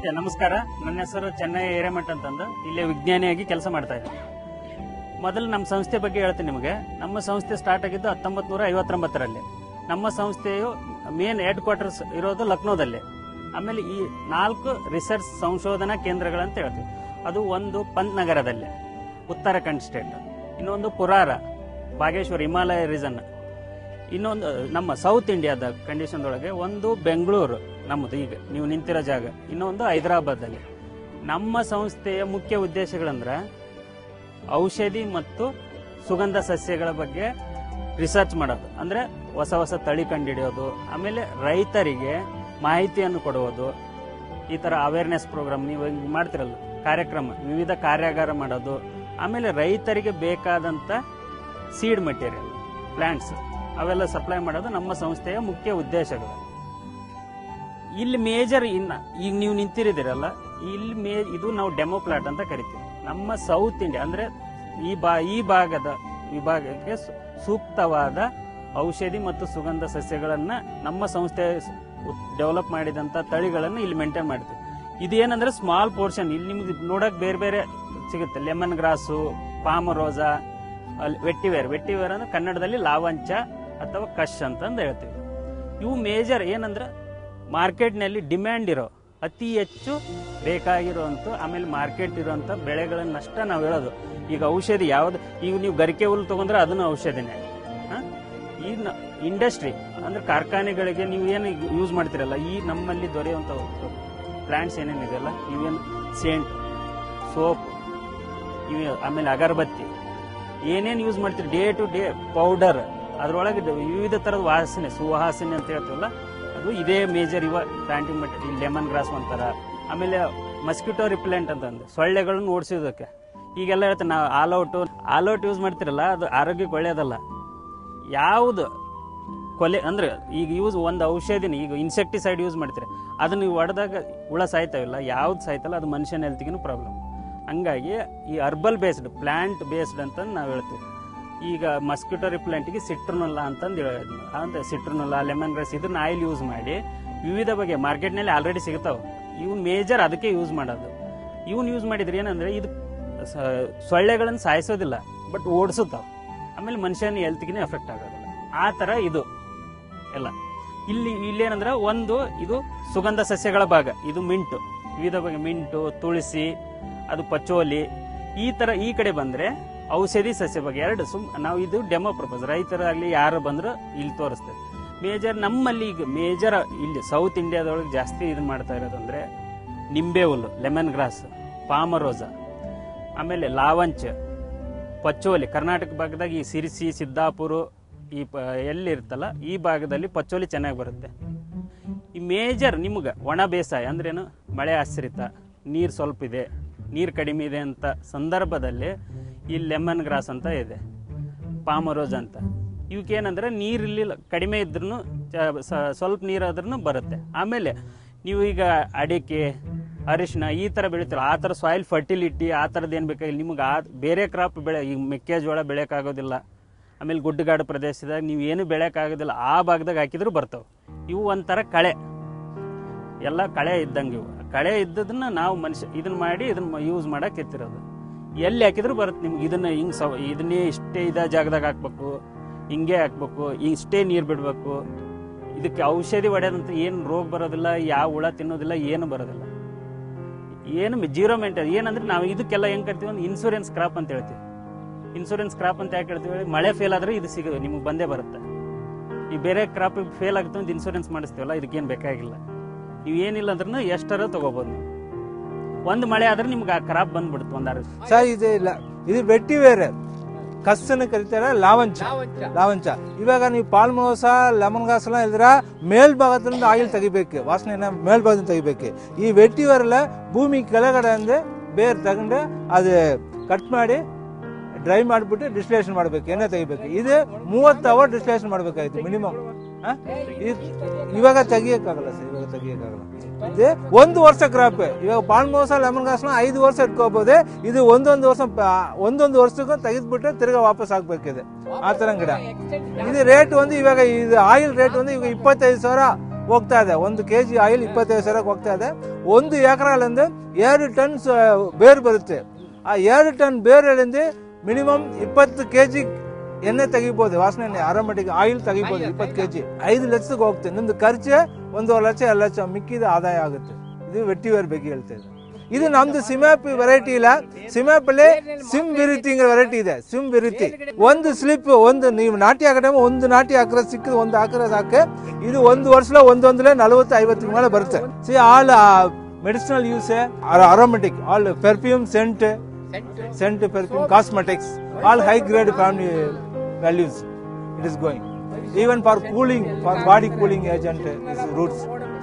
ನಮಸ್ಕಾರ. ನನ್ನ ಹೆಸರು ಚೆನ್ನೈ ಹಿರೇಮಠ ಅಂತಂದು ಇಲ್ಲಿ ವಿಜ್ಞಾನಿಯಾಗಿ ಕೆಲಸ ಮಾಡ್ತಾ ಇದ್ದೀನಿ. ಮೊದಲು ನಮ್ಮ ಸಂಸ್ಥೆ ಬಗ್ಗೆ ಹೇಳ್ತೀನಿ ನಿಮಗೆ. ನಮ್ಮ ಸಂಸ್ಥೆ ಸ್ಟಾರ್ಟ್ ಆಗಿದ್ದು 1959ರಲ್ಲಿ. ನಮ್ಮ ಸಂಸ್ಥೆಯು ಮೇನ್ ಹೆಡ್ ಕ್ವಾರ್ಟರ್ಸ್ ಇರೋದು ಲಕ್ನೋದಲ್ಲಿ. ಆಮೇಲೆ ಈ 4 ರಿಸರ್ಚ್ ಸಂಶೋಧನಾ ಕೇಂದ್ರಗಳಂತ ಹೇಳ್ತೀವಿ. ಅದು ಒಂದು ಪಂತ್ ನಗರದಲ್ಲಿ, ಉತ್ತರಾಖಂಡ್ ಸ್ಟೇಟ್. ಇನ್ನೊಂದು ಪುರಾರ, ಬಾಗೇಶ್ವರ್, ಹಿಮಾಲಯ ರೀಜನ್. ಇನ್ನೊಂದು ನಮ್ಮ ಸೌತ್ ಇಂಡಿಯಾದ ಕಂಡೀಷನ್ ಒಳಗೆ ಒಂದು ಬೆಂಗಳೂರು ನಮ್ಮದು, ಈಗ ನೀವು ನಿಂತಿರೋ ಜಾಗ. ಇನ್ನೊಂದು ಹೈದರಾಬಾದಲ್ಲಿ. ನಮ್ಮ ಸಂಸ್ಥೆಯ ಮುಖ್ಯ ಉದ್ದೇಶಗಳಂದ್ರೆ ಔಷಧಿ ಮತ್ತು ಸುಗಂಧ ಸಸ್ಯಗಳ ಬಗ್ಗೆ ರಿಸರ್ಚ್ ಮಾಡೋದು, ಅಂದ್ರೆ ಹೊಸ ಹೊಸ ತಳಿ ಕಂಡುಹಿಡಿಯೋದು. ಆಮೇಲೆ ರೈತರಿಗೆ ಮಾಹಿತಿಯನ್ನು ಕೊಡುವುದು. ಈ ತರ ಅವೇರ್ನೆಸ್ ಪ್ರೋಗ್ರಾಮ್ ನೀವು ಮಾಡ್ತಿರಲ್ಲ, ಕಾರ್ಯಕ್ರಮ, ವಿವಿಧ ಕಾರ್ಯಾಗಾರ ಮಾಡೋದು. ಆಮೇಲೆ ರೈತರಿಗೆ ಬೇಕಾದಂತ ಸೀಡ್ ಮಟೀರಿಯಲ್, ಪ್ಲಾಂಟ್ಸ್ ಅವೆಲ್ಲ ಸಪ್ಲೈ ಮಾಡೋದು ನಮ್ಮ ಸಂಸ್ಥೆಯ ಮುಖ್ಯ ಉದ್ದೇಶಗಳು. ಇಲ್ಲಿ ಮೇಜರ್ ಈಗ ನೀವು ನಿಂತಿರಿದಿರಲ್ಲ, ಇಲ್ಲಿ ಇದು ನಾವು ಡೆಮೋ ಪ್ಲಾಟ್ ಅಂತ ಕರಿತೀವಿ. ನಮ್ಮ ಸೌತ್ ಇಂಡಿಯಾ ಅಂದ್ರೆ ಈ ಭಾಗದ ವಿಭಾಗಕ್ಕೆ ಸೂಕ್ತವಾದ ಔಷಧಿ ಮತ್ತು ಸುಗಂಧ ಸಸ್ಯಗಳನ್ನ ನಮ್ಮ ಸಂಸ್ಥೆ ಡೆವಲಪ್ ಮಾಡಿದಂತ ತಳಿಗಳನ್ನು ಇಲ್ಲಿ ಮೇಂಟೈನ್ ಮಾಡ್ತೀವಿ. ಇದೇನಂದ್ರೆ ಸ್ಮಾಲ್ ಪೋರ್ಷನ್. ಇಲ್ಲಿ ನಿಮ್ಗೆ ನೋಡಕ್ ಬೇರೆ ಬೇರೆ ಸಿಗುತ್ತೆ. ಲೆಮನ್ ಗ್ರಾಸು, ಪಾಮರೋಸಾ, ವೆಟ್ಟಿವೇರ್ ಅಂದ್ರೆ ಕನ್ನಡದಲ್ಲಿ ಲಾವಂಚ ಅಥವಾ ಕಶ್ ಅಂತಂದು ಹೇಳ್ತೀವಿ. ಇವು ಮೇಜರ್ ಏನಂದ್ರೆ ಮಾರ್ಕೆಟ್ನಲ್ಲಿ ಡಿಮ್ಯಾಂಡ್ ಇರೋ, ಅತಿ ಹೆಚ್ಚು ಬೇಕಾಗಿರುವಂತ, ಆಮೇಲೆ ಮಾರ್ಕೆಟ್ ಇರುವಂತ ಬೆಳೆಗಳನ್ನಷ್ಟ ನಾವು ಹೇಳೋದು. ಈಗ ಔಷಧಿ ಯಾವ್ದು, ಈಗ ನೀವು ಗರಿಕೆ ಹುಲ್ಲು ತಗೊಂಡ್ರೆ ಅದನ್ನು ಔಷಧಿನೇ. ಈ ಇಂಡಸ್ಟ್ರಿ ಅಂದ್ರೆ ಕಾರ್ಖಾನೆಗಳಿಗೆ ನೀವು ಏನು ಯೂಸ್ ಮಾಡ್ತಿರಲ್ಲ, ಈ ನಮ್ಮಲ್ಲಿ ದೊರೆಯುವಂತ ಪ್ಲಾಂಟ್ಸ್ ಏನೇನಿದೆಯಲ್ಲ, ಇವೇನು ಸೇಂಟ್, ಸೋಪ್, ಆಮೇಲೆ ಅಗರಬತ್ತಿ, ಏನೇನು ಯೂಸ್ ಮಾಡ್ತೀರಿ ಡೇ ಟು ಡೇ, ಪೌಡರ್, ಅದರೊಳಗೆ ವಿವಿಧ ತರದ ವಾಸನೆ, ಸುವಾಸನೆ ಅಂತ ಹೇಳ್ತೀವಲ್ಲ, ಅದು ಇದೇ ಮೇಜರ್ ಇವ ಪ್ಲಾಂಟಿಂಗ್ ಮಟೀರಿಯಲ್. ಲೆಮನ್ ಗ್ರಾಸ್ ಒಂಥರ. ಆಮೇಲೆ ಮಸ್ಕಿಟೋ ರಿಪೆಲೆಂಟ್ ಅಂತಂದು ಸೊಳ್ಳೆಗಳನ್ನು ಓಡಿಸೋದಕ್ಕೆ. ಈಗೆಲ್ಲ ಹೇಳ್ತಾರೆ ನಾವು ಆಲ್ ಔಟ್ ಯೂಸ್ ಮಾಡ್ತಿರಲ್ಲ, ಅದು ಆರೋಗ್ಯಕ್ಕೆ ಒಳ್ಳೆಯದಲ್ಲ. ಯಾವುದು ಕೊಲೆ ಅಂದ್ರೆ ಈಗ ಒಂದು ಔಷಧಿನ, ಈಗ ಇನ್ಸೆಕ್ಟಿಸೈಡ್ ಯೂಸ್ ಮಾಡ್ತೀರಿ, ಅದನ್ನ ನೀವು ಹೊಡೆದಾಗ ಹುಳ ಸಾಯ್ತಾವಿಲ್ಲ, ಯಾವ್ದು ಸಾಯ್ತಲ್ಲ ಅದು ಮನುಷ್ಯನ ಹೆಲ್ತ್ಗಿನೂ ಪ್ರಾಬ್ಲಮ್. ಹಂಗಾಗಿ ಈ ಅರ್ಬಲ್ ಬೇಸ್ಡ್, ಪ್ಲಾಂಟ್ ಬೇಸ್ಡ್ ಅಂತ ನಾವು ಹೇಳ್ತೀವಿ. ಈಗ ಮಸ್ಕಿಟೋ ರಿಪ್ಲೆಂಟ್ಗೆ ಸಿಟ್ರನುಲ್ಲಾ ಅಂತಂದು ಹೇಳೋದು. ಅಂದ್ರೆ ಸಿಟ್ರನುಲ್ಲಾ, ಲೆಮನ್ ಗ್ರಾಸ್, ಇದನ್ನ ಆಯಿಲ್ ಯೂಸ್ ಮಾಡಿ ವಿವಿಧ ಬಗೆ ಮಾರ್ಕೆಟ್ನಲ್ಲಿ ಆಲ್ರೆಡಿ ಸಿಗ್ತಾವೆ. ಇವ್ನು ಮೇಜರ್ ಅದಕ್ಕೆ ಯೂಸ್ ಮಾಡೋದು. ಇವನ್ ಯೂಸ್ ಮಾಡಿದ್ರೆ ಏನಂದ್ರೆ ಇದು ಸೊಳ್ಳೆಗಳನ್ನು ಸಾಯಿಸೋದಿಲ್ಲ, ಬಟ್ ಓಡಿಸುತ್ತಾವ. ಆಮೇಲೆ ಮನುಷ್ಯನ ಹೆಲ್ತ್ಗಿನೇ ಎಫೆಕ್ಟ್ ಆಗೋದಿಲ್ಲ. ಆ ತರ ಇದು ಎಲ್ಲ. ಇಲ್ಲೇನಂದ್ರೆ ಇದು ಸುಗಂಧ ಸಸ್ಯಗಳ ಭಾಗ. ಇದು ಮಿಂಟು, ವಿವಿಧ ಬಗೆ ಮಿಂಟು, ತುಳಸಿ, ಅದು ಪಚೋಲಿ. ಈ ಕಡೆ ಬಂದ್ರೆ ಔಷಧಿ ಸಸ್ಯ ಬಗ್ಗೆ ಎರಡು. ನಾವು ಇದು ಡೆಮೋ ಪ್ರಪೋಸ್, ರೈತರಾಗ್ಲಿ ಯಾರು ಬಂದ್ರು ಇಲ್ಲಿ ತೋರಿಸ್ತೇವೆ. ಮೇಜರ್ ನಮ್ಮಲ್ಲಿ ಈಗ ಮೇಜರ್ ಇಲ್ಲಿ ಸೌತ್ ಇಂಡಿಯಾದೊಳಗೆ ಜಾಸ್ತಿ ಇದನ್ನ ಮಾಡ್ತಾ ಇರೋದಂದ್ರೆ ನಿಂಬೆ ಹುಲ್ಲು, ಲೆಮನ್ ಗ್ರಾಸ್, ಪಾಮರೋಸಾ, ಆಮೇಲೆ ಲಾವಂಚ, ಪಚೋಲಿ. ಕರ್ನಾಟಕ ಭಾಗದಾಗ ಈ ಸಿರಿಸಿ, ಸಿದ್ದಾಪುರ, ಈ ಎಲ್ಲಿ ಇರ್ತಲ್ಲ ಈ ಭಾಗದಲ್ಲಿ ಪಚೋಲಿ ಚೆನ್ನಾಗಿ ಬರುತ್ತೆ. ಈ ಮೇಜರ್ ನಿಮ್ಗೆ ಒಣ ಬೇಸಾಯ ಅಂದ್ರೇನು, ಮಳೆ ಆಶ್ರಿತ, ನೀರು ಸ್ವಲ್ಪ ಇದೆ, ನೀರು ಕಡಿಮೆ ಇದೆ ಅಂತ ಸಂದರ್ಭದಲ್ಲಿ ಈ ಲೆಮನ್ ಗ್ರಾಸ್ ಅಂತ ಇದೆ, ಪಾಮರೋಸ್ ಅಂತ. ಇವಕ್ಕೇನಂದ್ರೆ ನೀರಿಲ್ಲಿ ಕಡಿಮೆ ಇದ್ರೂ, ಸ್ವಲ್ಪ ನೀರಾದ್ರೂ ಬರುತ್ತೆ. ಆಮೇಲೆ ನೀವು ಈಗ ಅಡಿಕೆ, ಅರಿಶಿನ ಈ ಥರ ಬೆಳಿತೀರ, ಆ ಥರ ಸಾಯಿಲ್ ಫರ್ಟಿಲಿಟಿ ಆ ಥರದ್ದು ಏನು ಬೇಕಾಗಿಲ್ಲ ನಿಮ್ಗೆ. ಬೇರೆ ಕ್ರಾಪ್ ಈಗ ಮೆಕ್ಕೆಜೋಳ ಬೆಳೆಯೋಕ್ಕಾಗೋದಿಲ್ಲ. ಆಮೇಲೆ ಗುಡ್ಡಗಾಡು ಪ್ರದೇಶದಾಗ ನೀವು ಏನು ಬೆಳೆಯೋಕ್ಕಾಗೋದಿಲ್ಲ, ಆ ಭಾಗದಾಗ ಹಾಕಿದ್ರು ಬರ್ತಾವೆ. ಇವು ಒಂಥರ ಕಳೆ, ಎಲ್ಲ ಕಳೆ ಇದ್ದಂಗೆ. ಇವು ಕಳೆ ಇದ್ದದನ್ನ ನಾವು ಇದನ್ನ ಮಾಡಿ ಇದನ್ನ ಯೂಸ್ ಮಾಡಕ್ಕೆ ಎತ್ತಿರೋದು. ಎಲ್ಲಿ ಹಾಕಿದ್ರು ಬರುತ್ತೆ ನಿಮ್ಗೆ. ಇದನ್ನೇ ಇಷ್ಟೇ ಜಾಗದಾಗ ಹಾಕ್ಬೇಕು, ಹಿಂಗೆ ಹಾಕ್ಬೇಕು, ಇಷ್ಟೇ ನೀರು ಬಿಡಬೇಕು. ಇದಕ್ಕೆ ಔಷಧಿ ಹೊಡೆಯೋದಂತ ಏನು ರೋಗ ಬರೋದಿಲ್ಲ, ಯಾವ ಹುಳ ತಿನ್ನೋದಿಲ್ಲ, ಏನು ಬರೋದಿಲ್ಲ, ಏನು ಜೀರೋ ಮೇಂಟೈನ್. ಏನಂದ್ರೆ ನಾವು ಇದಕ್ಕೆಲ್ಲ ಹೆಂಗ್ ಕರಿತೀವಿ, ಒಂದು ಇನ್ಸೂರೆನ್ಸ್ ಕ್ರಾಪ್ ಅಂತ ಹೇಳ್ತೀವಿ. ಇನ್ಸೂರೆನ್ಸ್ ಕ್ರಾಪ್ ಅಂತ ಯಾಕೆ ಹೇಳ್ತೀವಿ, ಮಳೆ ಫೇಲ್ ಆದ್ರೆ ಇದು ನಿಮ್ಗೆ ಬಂದೇ ಬರುತ್ತೆ. ಈ ಬೇರೆ ಕ್ರಾಪ್ ಫೇಲ್ ಆಗುತ್ತೆ ಅಂತ ಇನ್ಸೂರೆನ್ಸ್ ಮಾಡಿಸ್ತೀವಲ್ಲ, ಇದಕ್ಕೇನು ಬೇಕಾಗಿಲ್ಲ. ನೀವು ಏನಿಲ್ಲ ಅಂದ್ರೂ ಎಷ್ಟರ ತಗೋಬಹುದು. ಒಂದು ಮಳೆ ಆದ್ರೆ ನಿಮ್ಗೆ ಆ ಕ್ರಾಪ್ ಬಂದ್ಬಿಡುತ್ತೆ ಒಂದಾರು. ಸರ್ ಇದು ವೆಟ್ಟಿವೇರ್, ಕಸ್ಸನ್ನು ಕರೀತಾರೆ ಲಾವಂಚ. ಇವಾಗ ನೀವು ಪಾಲ್ಮೋಸಾ, ಲೆಮನ್ ಗ್ರಾಸ್ ಎಲ್ಲ ಇದ್ರ ಮೇಲ್ಭಾಗದಿಂದ ಆಯಿಲ್ ತೆಗಿಬೇಕು, ವಾಸನೆಯನ್ನ ಮೇಲ್ಭಾಗದಿಂದ ತೆಗಿಬೇಕು. ಈ ವೆಟ್ಟಿವೇರ್ ಎಲ್ಲ ಭೂಮಿ ಕೆಳಗಡೆ ಅಂದ್ರೆ ಬೇರ್ ತಗೊಂಡು ಅದು ಕಟ್ ಮಾಡಿ ಡ್ರೈ ಮಾಡಿಬಿಟ್ಟು ಡಿಸ್ಟಿಲೇಷನ್ ಮಾಡಬೇಕು, ಎಣ್ಣೆ ತೆಗಿಬೇಕು. ಇದು 30 ಅವರ್ ಡಿಸ್ಟಿಲೇಷನ್ ಮಾಡಬೇಕಾಯ್ತು ಮಿನಿಮಮ್. ಇವಾಗ ತೆಗಿಯಕ್ಕಾಗಲ್ಲ ಸರ್, ಇವಾಗ ತೆಗಿಯಕ್ಕಾಗಲ್ಲ. ಇದು 1 ವರ್ಷ ಕ್ರಾಪ್. ಇವಾಗ ಪಾಲ್ಮೋಸಾ, ಲೆಮನ್ ಗ್ರಾಸ್ನ 5 ವರ್ಷ ಇಟ್ಕೋಬಹುದು. ಇದು ಒಂದೊಂದು ವರ್ಷಕ್ಕೂ ತೆಗೆದ್ಬಿಟ್ಟು ತಿರ್ಗಾ ವಾಪಸ್ ಹಾಕ್ಬೇಕಿದೆ. ಆ ತರ ಗಿಡ. ಇದು ರೇಟ್ ಇವಾಗ ಇದು ಆಯಿಲ್ ರೇಟ್ ಇವಾಗ 25,000 ಹೋಗ್ತಾ ಇದೆ. 1 kg ಆಯಿಲ್ 25,000 ಹೋಗ್ತಾ ಇದೆ. 1 ಎಕರೆಲಿಂದ 2 ಟನ್ಸ್ ಬೇರು ಬರುತ್ತೆ. ಆ 2 ಟನ್ ಬೇರಿಂದ ಮಿನಿಮಮ್ 20 kg ಎಣ್ಣೆ ತೆಗಿಬಹುದು. ವಾಸನೆ ಆರೋಮೆಟಿಕ್ ಆಯಿಲ್ ತೆಗಿಬಹುದು. 20 kg 5 ಲಕ್ಷಕ್ಕೆ ಹೋಗುತ್ತೆ. ನಿಮ್ದು ಖರ್ಚು 1.5 ಲಕ್ಷ 2 ಲಕ್ಷ ಮಿಕ್ಕಿದ ಆದಾಯ ಆಗುತ್ತೆ. ಇದು ವೆಟ್ಟಿವೇರ್ ಬಗ್ಗೆ ಹೇಳ್ತಾ ಇದೆ. ಇದು ನಮ್ದು ಸಿಮ್ಯಾಪ್ ವೆರೈಟಿ ಇಲ್ಲ. ಸಿಮ್ಯಾಪ್ ಅಲ್ಲಿ ಸಿಮ್ ವಿರಿತಿ ವೆರೈಟಿ ಇದೆ. ಸಿಮ್ ವಿರಿತಿ ಒಂದು ಸ್ಲಿಪ್ ನೀವು ನಾಟಿ ಹಾಕೋ ಟೈಮ್ 1 ನಾಟಿ ಹಾಕಿದ್ರೆ ಸಿಕ್ಕಿದ 1 ಹಾಕಿದ್ರೆ ಸಾಕೆ. ಇದು 1 ವರ್ಷ ಒಂದೊಂದಲೇ 40-50 ಮೇಲೆ ಬರುತ್ತೆ. See all medicinal use, aromatic, all perfume, scent, perfume, cosmetics, all high grade family values. It is going even for cooling, for body cooling agent is roots.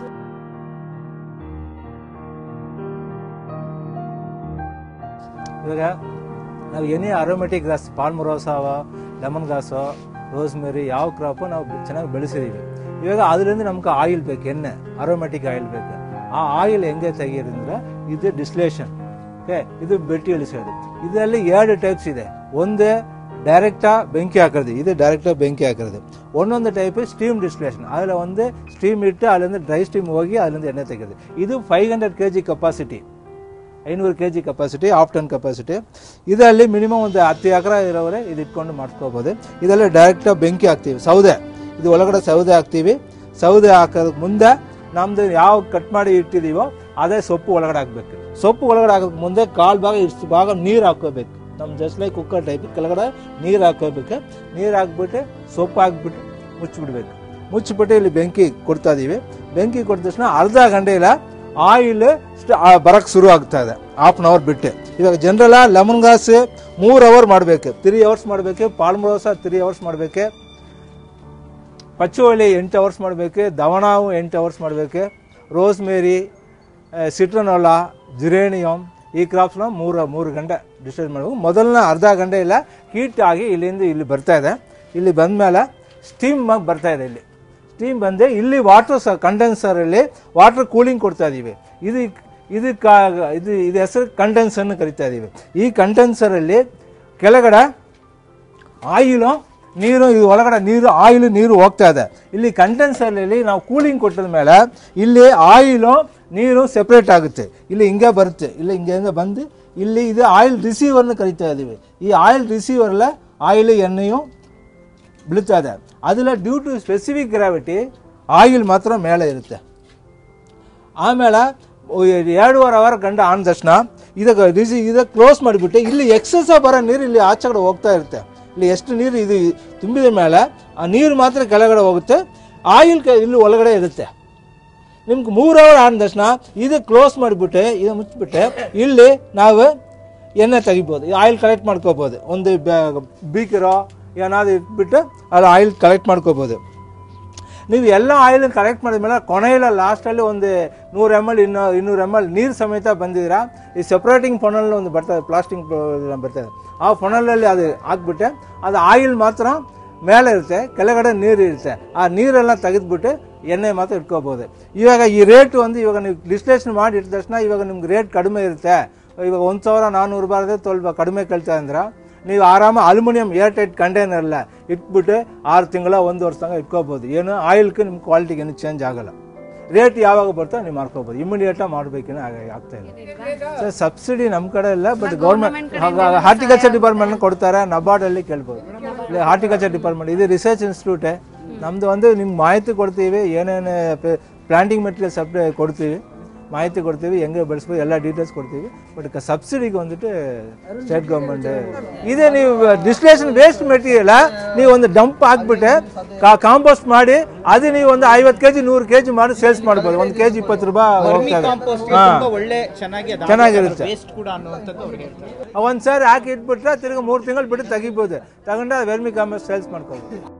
ಇವಾಗ ನಾವು ಏನೇ ಅರೋಮೆಟಿಕ್ ಗ್ರಾಸ್, ಪಾಲ್ಮರೋಸಾವ, ಲೆಮನ್ ಗ್ರಾಸು, ರೋಸ್ಮೆರಿ ಯಾವ crop ನಾವು ಚೆನ್ನಾಗಿ ಬೆಳೆಸಿದೀವಿ. ಇವಾಗ ಅದರಿಂದ ನಮ್ಗೆ ಆಯಿಲ್ ಬೇಕು, ಎಣ್ಣೆ ಅರೋಮೆಟಿಕ್ ಆಯಿಲ್ ಬೇಕು. ಆ ಆಯಿಲ್ ಹೆಂಗೆ ತೆಗಿಯೋದ್ರಿಂದ ಇದು ಡಿಸ್ಲೇಷನ್. ಓಕೆ, ಇದು ಬೆಟ್ಟಿ ಇಳಿಸೋದು. ಇದರಲ್ಲಿ 2 ಟೈಪ್ಸ್ ಇದೆ. ಒಂದೇ ಡೈರೆಕ್ಟಾ ಬೆಂಕಿ ಹಾಕೋದು, ಇದು ಡೈರೆಕ್ಟಾ ಬೆಂಕಿ ಹಾಕೋದು. ಒಂದೊಂದು ಟೈಪ್ ಸ್ಟೀಮ್ ಡಿಸ್ಟಿಲೇಷನ್, ಅದರಲ್ಲಿ ಒಂದೇ ಸ್ಟೀಮ್ ಇಟ್ಟು ಅಲ್ಲಿಂದ ಡ್ರೈ ಸ್ಟೀಮ್ ಹೋಗಿ ಅಲ್ಲಿಂದ ಎಣ್ಣೆ ತೆಗೆದು. ಇದು 500 kg capacity, 500 kg capacity, 1/2 ton capacity. ಇದರಲ್ಲಿ ಮಿನಿಮಮ್ ಒಂದು 10 ಎಕರೆ ಇರೋವರೆ ಇದು ಇಟ್ಕೊಂಡು ಮಾಡ್ಕೋಬಹುದು. ಇದರಲ್ಲಿ ಡೈರೆಕ್ಟಾ ಬೆಂಕಿ ಹಾಕ್ತೀವಿ. ಸೌದೆ, ಇದು ಒಳಗಡೆ ಸೌದೆ ಹಾಕ್ತೀವಿ. ಸೌದೆ ಹಾಕೋದಕ್ಕೆ ಮುಂದೆ ನಮ್ದು ಯಾವ ಕಟ್ ಮಾಡಿ ಇಟ್ಟಿದೀವೋ ಅದೇ ಸೊಪ್ಪು ಒಳಗಡೆ ಹಾಕ್ಬೇಕು. ಸೊಪ್ಪು ಒಳಗಡೆ ಹಾಕೋಕೆ ಮುಂದೆ ಕಾಲು ಭಾಗ ಇಷ್ಟು ಭಾಗ ನೀರು ಹಾಕೋಬೇಕು. ನಮ್ಮ ಜಸ್ಟ್ ಲೈಕ್ ಕುಕ್ಕರ್ ಟೈಪ್ ಕೆಳಗಡೆ ನೀರು ಹಾಕೋಬೇಕು. ನೀರು ಹಾಕ್ಬಿಟ್ಟು ಸೊಪ್ಪು ಹಾಕ್ಬಿಟ್ಟು ಮುಚ್ಚಿಬಿಡ್ಬೇಕು. ಮುಚ್ಚಿಬಿಟ್ಟು ಇಲ್ಲಿ ಬೆಂಕಿ ಕೊಡ್ತಾ ಇದೀವಿ. ಬೆಂಕಿ ಕೊಟ್ಟ ತಕ್ಷಣ ಅರ್ಧ ಗಂಟೆಲ್ಲ ಆಯಿಲ್ ಬರಕ್ಕೆ ಶುರು ಆಗ್ತಾ ಇದೆ. 1/2 hour ಬಿಟ್ಟು. ಇವಾಗ ಜನರಲ್ ಲೆಮನ್ ಗ್ರಾಸ್ 3 hour ಮಾಡಬೇಕು, 3 hours ಮಾಡಬೇಕು. ಪಾಲ್ಮರೋಸಾ 3 hours ಮಾಡಬೇಕು. ಪಚ್ಚುವಳ್ಳಿ 8 hours ಮಾಡಬೇಕು. ದವಣಾವು 8 hours ಮಾಡಬೇಕು. ರೋಸ್ಮೇರಿ, ಸಿಟ್ರನೋಲಾ, ಜಿರೇನಿಯಂ ಈ ಕ್ರಾಪ್ಸ್ನ 3 ಗಂಟೆ ಡಿಸ್ಟರ್ಬ್ ಮಾಡಬೇಕು. ಮೊದಲನೇ ಅರ್ಧ ಗಂಟೆ ಇಲ್ಲ ಹೀಟ್ ಆಗಿ ಇಲ್ಲಿಂದ ಇಲ್ಲಿ ಬರ್ತಾ ಇದೆ. ಇಲ್ಲಿ ಬಂದಮೇಲೆ ಸ್ಟೀಮ್ ಬರ್ತಾ ಇದೆ. ಇಲ್ಲಿ ಸ್ಟೀಮ್ ಬಂದು ಇಲ್ಲಿ ವಾಟರ್ ಕಂಡೆನ್ಸರಲ್ಲಿ ವಾಟರ್ ಕೂಲಿಂಗ್ ಕೊಡ್ತಾ ಇದ್ದೀವಿ. ಇದು ಹೆಸರು ಕಂಡೆನ್ಸರ್ನ ಕರಿತಾ ಇದ್ದೀವಿ. ಈ ಕಂಡೆನ್ಸರಲ್ಲಿ ಕೆಳಗಡೆ ಆಯಿಲು ನೀರು, ಇದು ಒಳಗಡೆ ನೀರು, ಆಯಿಲು ನೀರು ಹೋಗ್ತಾ ಇದೆ. ಇಲ್ಲಿ ಕಂಡೆನ್ಸರಲ್ಲಿ ನಾವು ಕೂಲಿಂಗ್ ಕೊಟ್ಟಿದ ಮೇಲೆ ಇಲ್ಲಿ ಆಯಿಲು ನೀರು ಸೆಪ್ರೇಟ್ ಆಗುತ್ತೆ. ಇಲ್ಲಿ ಹಿಂಗೆ ಬರುತ್ತೆ. ಇಲ್ಲಿ ಹಿಂಗೆ ಬಂದು ಇಲ್ಲಿ ಇದು ಆಯಿಲ್ ರಿಸೀವರ್ನ ಕರಿತಾ ಇದ್ದೀವಿ. ಈ ಆಯಿಲ್ ರಿಸೀವರ್ಲೆ ಆಯಿಲ್ ಎಣ್ಣೆಯು ಬೀಳ್ತಾ ಇದೆ. ಅದೆಲ್ಲ due to specific gravity oil ಮಾತ್ರ ಮೇಲೆ ಇರುತ್ತೆ. ಆಮೇಲೆ 2.5 hour ಗಂಟೆ ಆದ ತಕ್ಷಣ ಇದಕ್ಕೆ ಕ್ಲೋಸ್ ಮಾಡಿಬಿಟ್ಟು ಇಲ್ಲಿ ಎಕ್ಸೆಸ್ ಬರೋ ನೀರು ಇಲ್ಲಿ ಆಚೆ ಕಡೆ ಹೋಗ್ತಾ ಇರುತ್ತೆ. ಇಲ್ಲಿ ಎಷ್ಟು ನೀರು ಇದು ತುಂಬಿದ ಮೇಲೆ ಆ ನೀರು ಮಾತ್ರ ಕೆಳಗಡೆ ಹೋಗುತ್ತೆ. ಆಯಿಲ್ ಇಲ್ಲಿ ಒಳಗಡೆ ಇರುತ್ತೆ. ನಿಮ್ಗೆ 3 hour ಆದ ತಕ್ಷಣ ಇದು ಕ್ಲೋಸ್ ಮಾಡಿಬಿಟ್ಟು ಇದು ಮುಚ್ಚಿಬಿಟ್ಟು ಇಲ್ಲಿ ನಾವು ಎಣ್ಣೆ ತೆಗಿಬೋದು. ಆಯಿಲ್ ಕಲೆಕ್ಟ್ ಮಾಡ್ಕೋಬೋದು. ಒಂದು ಬೀಕರೋ ಏನಾದ್ರು ಇಟ್ಬಿಟ್ಟು ಅಲ್ಲಿ ಆಯಿಲ್ ಕಲೆಕ್ಟ್ ಮಾಡ್ಕೋಬೋದು. ನೀವು ಎಲ್ಲ ಆಯಿಲ್ ಕಲೆಕ್ಟ್ ಮಾಡಿದ್ಮೇಲೆ ಕೊನೆಯಲ್ಲ ಲಾಸ್ಟಲ್ಲಿ ಒಂದು 100 ml 200 ml ನೀರು ಸಮೇತ ಬಂದಿದ್ದೀರಾ. ಈ ಸೆಪ್ರೇಟಿಂಗ್ ಫೊನಲ್ ಒಂದು ಬರ್ತದೆ, ಪ್ಲಾಸ್ಟಿಕ್ ಬರ್ತದೆ. ಆ ಫೊನಲಲ್ಲಿ ಅದು ಹಾಕ್ಬಿಟ್ಟೆ ಅದು ಆಯಿಲ್ ಮಾತ್ರ ಮೇಲೆ ಇರುತ್ತೆ, ಕೆಳಗಡೆ ನೀರು ಇರುತ್ತೆ. ಆ ನೀರೆಲ್ಲ ತೆಗೆದ್ಬಿಟ್ಟು ಎಣ್ಣೆ ಮಾತ್ರ ಇಟ್ಕೋಬೋದು. ಇವಾಗ ಈ ರೇಟ್ ಇವಾಗ ನೀವು ಡಿಸ್ಲೇಷನ್ ಮಾಡಿ ಇಟ್ಟ ತಕ್ಷಣ ಇವಾಗ ನಿಮ್ಗೆ ರೇಟ್ ಕಡಿಮೆ ಇರುತ್ತೆ. ಇವಾಗ 1400 ಬರದೆ ಸ್ವಲ್ಪ ಕಡಿಮೆ ಕೇಳ್ತಾ ಅಂದ್ರೆ ನೀವು ಆರಾಮ ಅಲ್ಯೂಮಿನಿಯಂ ಏರ್ ಟೈಟ್ ಕಂಟೈನರ್ಲ್ಲ ಇಟ್ಬಿಟ್ಟು 6 ತಿಂಗಳ 1 ವರ್ಷ ತನಕ ಇಟ್ಕೋಬೋದು. ಏನು ಆಯಿಲ್ಗೆ ನಿಮ್ಮ ಕ್ವಾಲಿಟಿಗೆ ಏನು ಚೇಂಜ್ ಆಗಲ್ಲ. ರೇಟ್ ಯಾವಾಗ ಬರ್ತೋ ನೀವು ಮಾಡ್ಕೋಬೋದು. ಇಮಿಡಿಯೇಟಾಗಿ ಮಾಡಬೇಕೇನೋ ಆಗ್ತಾ ಇಲ್ಲ. ಸರ್ ಸಬ್ಸಿಡಿ ನಮ್ಮ ಕಡೆ ಇಲ್ಲ, ಬಟ್ ಗೌರ್ಮೆಂಟ್ ಹಾರ್ಟಿಕಲ್ಚರ್ ಡಿಪಾರ್ಟ್ಮೆಂಟ್ ಕೊಡ್ತಾರೆ. ನಬಾರ್ಡಲ್ಲಿ ಕೇಳ್ಬೋದು. ಇಲ್ಲ ಹಾರ್ಟಿಕಲ್ಚರ್ ಡಿಪಾರ್ಟ್ಮೆಂಟ್ ಇದು ರಿಸರ್ಚ್ ಇನ್ಸ್ಟಿಟ್ಯೂಟೇ. ನಮ್ಮದು ನಿಮ್ಗೆ ಮಾಹಿತಿ ಕೊಡ್ತೀವಿ, ಏನೇನು ಪ್ಲಾಂಟಿಂಗ್ ಮೆಟೀರಿಯಲ್ ಸಪ್ಲೈ ಕೊಡ್ತೀವಿ, ಮಾಹಿತಿ ಕೊಡ್ತೀವಿ, ಹೆಂಗೆ ಬೆಳೆಸ್ಬೋದು ಎಲ್ಲ ಡೀಟೇಲ್ಸ್ ಕೊಡ್ತೀವಿ. ಬಟ್ ಸಬ್ಸಿಡಿಗೆ ಬಂದ್ಬಿಟ್ಟು ಸ್ಟೇಟ್ ಗೌರ್ಮೆಂಟ್ ಇದೇ. ನೀವು ಡಿಸ್ಲೇಷನ್ ವೇಸ್ಟ್ ಮೆಟೀರಿಯಲ್ ನೀವು ಒಂದು ಡಂಪ್ ಹಾಕ್ಬಿಟ್ಟು ಕಾಂಪೋಸ್ಟ್ ಮಾಡಿ ಅದು ನೀವು ಒಂದು 50 kg 100 kg ಮಾಡಿ ಸೇಲ್ಸ್ ಮಾಡ್ಬೋದು. 1 kg 20 ರೂಪಾಯಿ ಹೋಗ್ತದೆ. ಚೆನ್ನಾಗಿರುತ್ತೆ. ಒಂದ್ಸಾರಿ ಹಾಕಿ ಇಟ್ಬಿಟ್ರೆ ತಿರ್ಗಿ 3 ತಿಂಗಳು ಬಿಟ್ಟು ತೆಗಿಬೋದು. ತಗೊಂಡ್ರೆ ವೆರ್ಮಿ ಕಾಂಪೋಸ್ಟ್ ಸೇಲ್ಸ್ ಮಾಡ್ಕೋಬೋದು.